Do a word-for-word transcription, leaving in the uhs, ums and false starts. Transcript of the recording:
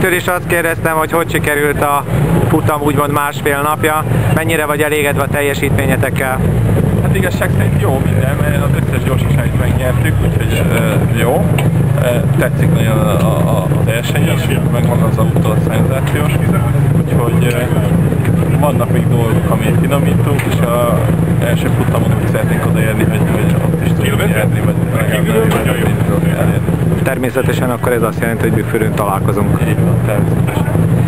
Zsoltitől is azt kérdeztem, hogy hogy sikerült a futam úgymond másfél napja, mennyire vagy elégedve a teljesítményetekkel? Hát igazság szerint jó minden, mert az összes gyorsaságot megnyertük, úgyhogy uh, jó. Uh, tetszik nagyon a, a, a verseny is, meg maga az autó a szenzációs, úgyhogy uh, vannak még dolgok, amit finomítunk, és az első futamon úgy szeretnénk odaérni, hogy, hogy ott is tudjuk nyerni, vagy Természetesen akkor ez azt jelenti, hogy Büförön találkozunk. Így van, természetesen.